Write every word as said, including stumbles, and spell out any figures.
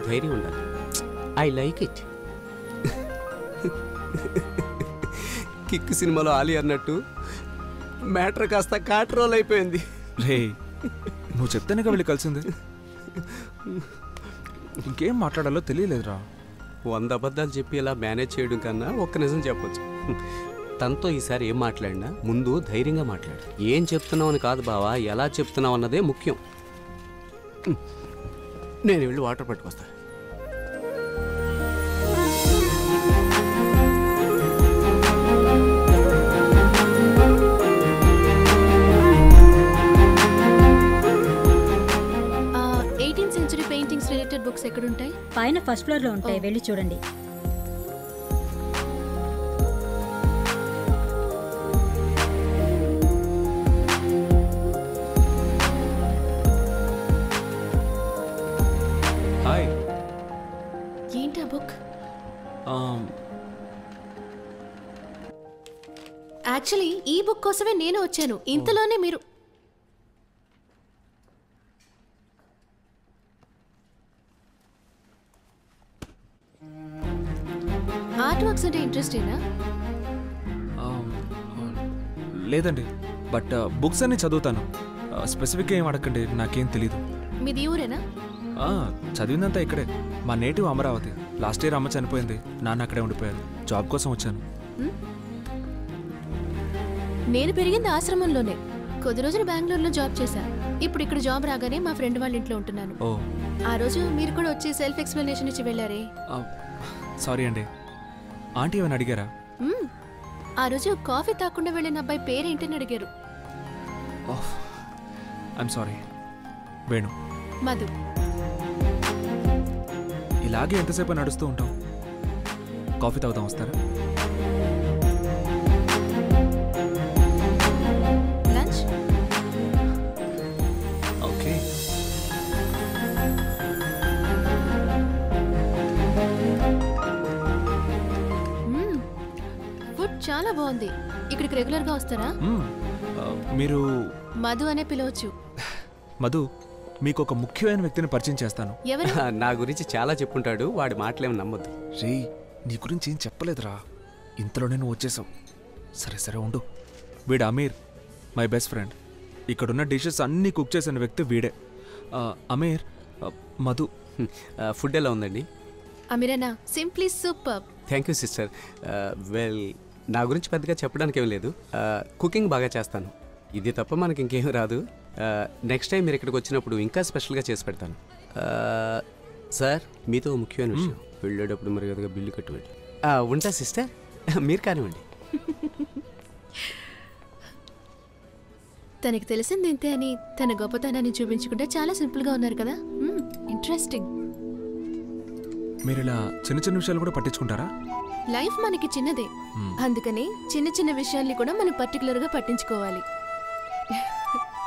ధైర్యం ఉండాలి. I like it. Kick సినిమాలో ఆలి అన్నట్టు మ్యాటర్ కాస్త కాట్రోల్ అయిపోయింది. రే నువ్వు చెప్తేనే వెళ్ళి కలిసింది. ఇంకేం మాట్లాడాలో తెలియలేదురా. వంద అబద్ధాలు చెప్పి ఇలా మేనేజ్ చేయడం కన్నా ఒక్క నిజం చెప్పొచ్చు. తనతో ఈసారి ఏం మాట్లాడినా ముందు ధైర్యంగా మాట్లాడు. ఏం చెప్తున్నావు అని కాదు బావా, ఎలా చెప్తున్నావు అన్నదే ముఖ్యం. నేను వెళ్ళి వాటర్ పట్టుకొస్తా. Eighteenth century paintings related books ఎక్కడుంటాయి? పైన ఫస్ట్ ఫ్లోర్ లో ఉంటాయి, వెళ్ళి చూడండి. హాయ్. ఏంటి ఆ బుక్? యాక్చువల్లీ ఈ బుక్ కోసమే నేను వచ్చాను. ఇంతలోనే మీరు ఆర్ట్ వర్క్స్ అంటే ఇంట్రెస్టేనా? లేదండి, బట్ బుక్స్ అన్ని చదువుతాను. స్పెసిఫిక్గా ఏం అడగండి, నాకేం తెలీదు. మీది ఊరేనా? చదివిందంతా ఇక్కడే, మా నేటివ్ అమరావతి. లాస్ట్ ఇయర్ అమ్మ చనిపోయింది, నాన్న అక్కడే ఉండిపోయారు. జాబ్ కోసం వచ్చాను. నేను పెరిగింది ఆశ్రమంలోనే. కొద్ది రోజులు బెంగళూరులో జాబ్ చేశాను. ఇప్పుడు ఇక్కడ జాబ్ రాగానే మా ఫ్రెండ్ వాళ్ళ ఇంట్లో ఉంటున్నాను. ఓ, ఆ రోజు మీరు కూడా వచ్చి సెల్ఫ్ ఎక్స్ప్లెనేషన్ ఇచ్చి వెళ్ళారే. సారీ అండి. ఆంటీ ఏమైనా అడిగారా? ఆ రోజు కాఫీ తాకుండా వెళ్ళిన అబ్బాయి పేరేంటని అడిగారు. I'm sorry. వేణు. మధు. ఇలాగే ఎంతసేపు నడుస్తూ ఉంటాం. కాఫీ తాగుతాం, వస్తారా? లంచ్? ఓకే. ఫుడ్ చాలా బాగుంది. ఇక్కడికి రెగ్యులర్ గా వస్తారా? మీరు మధు అనే పిలవచ్చు. మధు, మీకు ఒక ముఖ్యమైన వ్యక్తిని పరిచయం చేస్తాను. ఎవరు? నా గురించి చాలా చెప్పుంటాడు, వాడి మాటలేమి నమ్మొద్దు. రే, నీ గురించి ఏం చెప్పలేదురా, ఇంతలోనే నువ్వు వచ్చేసావు. సరే సరే ఉండు. వీడు అమీర్, మై బెస్ట్ ఫ్రెండ్. ఇక్కడున్న డిషెస్ అన్నీ కుక్ చేసిన వ్యక్తి వీడే. అమీర్, మధు. ఫుడ్ ఎలా ఉందండి? అమీరేనా? Simply super. Thank you sister. Well, నా గురించి పెద్దగా చెప్పడానికి ఏం లేదు. కుకింగ్ బాగా చేస్తాను. ఇది తప్ప మనకి ఇంకేం రాదు. నెక్స్ట్ టైం మీరు ఇక్కడికి వచ్చినప్పుడు ఇంకా స్పెషల్గా చేసి పెడతాను. సార్, మీతో ముఖ్యమైన విషయం. వెళ్ళేటప్పుడు మరి కదగా బిల్లు కట్టుబడి ఉంటా సిస్టర్. మీరు కానివ్వండి. తనకి తెలిసింది ఇంతే అని తన గొప్పతనాన్ని చూపించకుండా చాలా సింపుల్గా ఉన్నారు కదా. ఇంట్రెస్టింగ్. మీరు ఇలా చిన్న చిన్న విషయాలు కూడా పట్టించుకుంటారా? లైఫ్ మనకి చిన్నదే, అందుకని చిన్న చిన్న విషయాల్ని కూడా మనం పర్టికులర్గా పట్టించుకోవాలి.